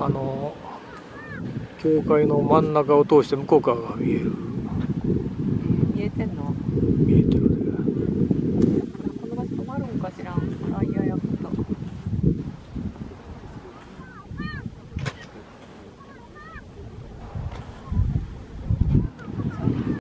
教会の真ん中を通して向こう側が見える。